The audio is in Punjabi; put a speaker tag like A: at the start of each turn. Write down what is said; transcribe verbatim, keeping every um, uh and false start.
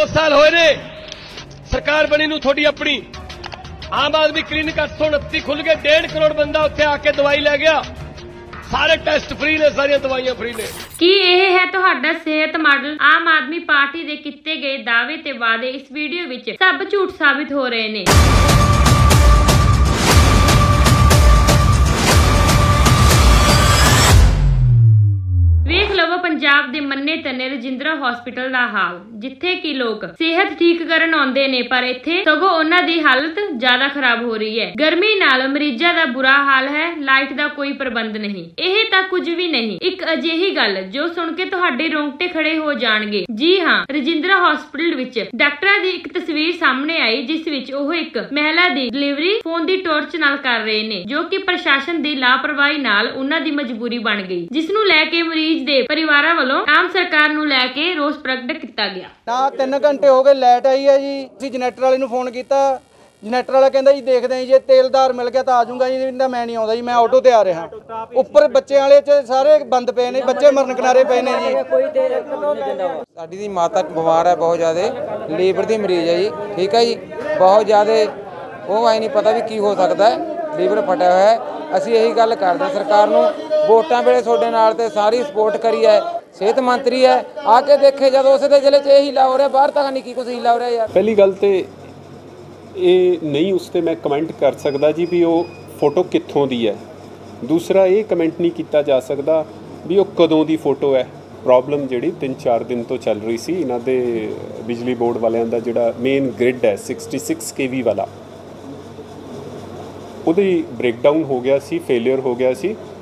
A: दो साल होए ने सरकार बनी नूं थोड़ी अपनी आम आदमी क्लिनिक अठ सौ उनती खुल गए, डेढ़ करोड़ बंदा उत्थे आके दवाई लै गया, सारे टेस्ट फ्री ने, सारियां दवाइयां फ्री ने।
B: ਕੀ ਇਹ ਹੈ ਤੁਹਾਡਾ ਸਿਹਤ ਮਾਡਲ? ਆਮ ਆਦਮੀ ਪਾਰਟੀ ਦੇ ਕੀਤੇ ਗਏ ਦਾਅਵੇ ਤੇ ਵਾਅਦੇ ਇਸ ਵੀਡੀਓ ਵਿੱਚ ਸਭ ਝੂਠ ਸਾਬਿਤ ਹੋ ਰਹੇ ਨੇ। ਵੇਖ ਲਵੋ ਪੰਜਾਬ ਦੇ ਮੰਨੇ ਤੰਨੇ ਰਜਿੰਦਰਾ ਹਸਪੀਟਲ ਦਾ ਹਾਲ, ਜਿੱਥੇ ਕਿ ਲੋਕ ਸਿਹਤ ਠੀਕ ਕਰਨ ਆਉਂਦੇ ਨੇ ਪਰ ਇੱਥੇ ਸਗੋਂ ਉਹਨਾਂ ਦੀ ਹਾਲਤ ਜ਼ਿਆਦਾ ਖਰਾਬ ਹੋ ਰਹੀ ਹੈ। ਗਰਮੀ ਨਾਲ ਮਰੀਜ਼ਾਂ ਦਾ ਬੁਰਾ ਹਾਲ ਹੈ, ਲਾਈਟ ਦਾ ਕੋਈ ਪ੍ਰਬੰਧ ਨਹੀਂ। ਇਹ ਤਾਂ ਕੁਝ ਵੀ ਨਹੀਂ, ਇੱਕ ਅਜਿਹੀ ਗੱਲ ਜੋ ਸੁਣ ਕੇ ਤੁਹਾਡੇ ਰੋਂਗਟੇ ਖੜੇ ਹੋ ਜਾਣਗੇ। ਜੀ ਹਾਂ, ਰਜਿੰਦਰਾ ਹਸਪੀਟਲ ਵਿੱਚ ਡਾਕਟਰਾਂ ਦੀ ਇੱਕ ਤਸਵੀਰ ਸਾਹਮਣੇ ਆਈ ਜਿਸ ਵਿੱਚ ਉਹ ਇੱਕ ਮਹਿਲਾ ਦੀ ਡਿਲੀਵਰੀ ਫੋਨ ਦੀ ਟਾਰਚ ਨਾਲ ਕਰ ਰਹੇ ਨੇ, ਜੋ ਕਿ ਪ੍ਰਸ਼ਾਸਨ ਦੀ ਲਾਪਰਵਾਹੀ ਨਾਲ ਉਹਨਾਂ ਦੀ ਮਜਬੂਰੀ ਬਣ ਗਈ, ਜਿਸ ਨੂੰ ਲੈ ਕੇ ਮਰੀਜ਼ ਦੇ ਪਰਿਵਾਰਾਂ ਵੱਲੋਂ ਆਮ ਸਰਕਾਰ ਨੂੰ ਲੈ ਕੇ ਰੋਸ ਪ੍ਰਗਟ ਕੀਤਾ ਗਿਆ।
C: ਨਾ ਤਿੰਨ ਘੰਟੇ ਹੋ ਗਏ ਲਾਈਟ ਆਈ ਹੈ ਜੀ, ਅਸੀਂ ਜਨਰੇਟਰ ਵਾਲੇ ਨੂੰ ਫੋਨ ਕੀਤਾ, ਜਨਰੇਟਰ ਵਾਲਾ ਕਹਿੰਦਾ ਜੀ ਦੇਖਦੇ ਹਾਂ, ਜੇ ਤੇਲਦਾਰ ਮਿਲ ਗਿਆ ਤਾਂ ਆ ਜਾਊਂਗਾ ਜੀ, ਨਹੀਂ ਮੈਂ ਨਹੀਂ ਆਉਂਦਾ ਜੀ, ਮੈਂ ਆਟੋ ਤੇ ਆ ਰਿਹਾ। ਉੱਪਰ ਬੱਚਿਆਂ ਵਾਲੇ ਚ ਸਾਰੇ ਬੰਦ ਪਏ ਨੇ, ਬੱਚੇ ਮਰਨ ਕਿਨਾਰੇ ਪਏ ਨੇ ਜੀ।
D: ਸਾਡੀ ਦੀ ਮਾਤਾ ਬਿਮਾਰ ਹੈ, ਬਹੁਤ ਜ਼ਿਆਦਾ ਲੀਵਰ ਦੀ ਮਰੀਜ਼ ਹੈ ਜੀ, ਠੀਕ ਹੈ ਜੀ, ਬਹੁਤ ਜ਼ਿਆਦਾ ਉਹ ਆਈ ਨਹੀਂ ਪਤਾ ਵੀ ਕੀ ਹੋ ਸਕਦਾ ਹੈ, ਲੀਵਰ ਫਟਿਆ ਹੋਇਆ ਹੈ। ਅਸੀਂ ਇਹੀ ਗੱਲ ਕਰਦੇ ਸਰਕਾਰ ਨੂੰ, ਵੋਟਾਂ ਵੇਲੇ ਤੁਹਾਡੇ ਨਾਲ ਤੇ ਸਾਰੀ ਸਪੋਰਟ ਕਰੀ ਹੈ, ਸਿਹਤ ਮੰਤਰੀ ਹੈ, ਆ ਕੇ ਦੇਖੇ ਜਦੋਂ ਉਸੇ ਦੇ ਜ਼ਿਲ੍ਹੇ 'ਚ ਇਹੀ ਲਾ ਹੋ ਰਿਹਾ, ਬਾਹਰ ਤਾਂ ਨਹੀਂ ਕੀ ਕੁਛ ਹੀਲਾ ਹੋ ਰਿਹਾ ਯਾਰ।
E: ਪਹਿਲੀ ਗੱਲ ਤੇ ਇਹ ਨਹੀਂ ਉਸ 'ਤੇ ਮੈਂ ਕਮੈਂਟ ਕਰ ਸਕਦਾ ਜੀ ਵੀ ਉਹ ਫੋਟੋ ਕਿੱਥੋਂ ਦੀ ਹੈ। ਦੂਸਰਾ ਇਹ ਕਮੈਂਟ ਨਹੀਂ ਕੀਤਾ ਜਾ ਸਕਦਾ ਵੀ ਉਹ ਕਦੋਂ ਦੀ ਫੋਟੋ ਹੈ। ਪ੍ਰੋਬਲਮ ਜਿਹੜੀ ਤਿੰਨ ਚਾਰ ਦਿਨ ਤੋਂ ਚੱਲ ਰਹੀ ਸੀ, ਇਹਨਾਂ ਦੇ ਬਿਜਲੀ ਬੋਰਡ ਵਾਲਿਆਂ ਦਾ ਜਿਹੜਾ ਮੇਨ ਗ੍ਰਿਡ ਹੈ ਸਿਕਸਟੀ ਸਿਕਸ ਕੇ ਵੀ ਵਾਲਾ, ਉਹਦੀ ਬ੍ਰੇਕਡਾਊਨ ਹੋ ਗਿਆ ਸੀ, ਫੇਲੀਅਰ ਹੋ ਗਿਆ ਸੀ।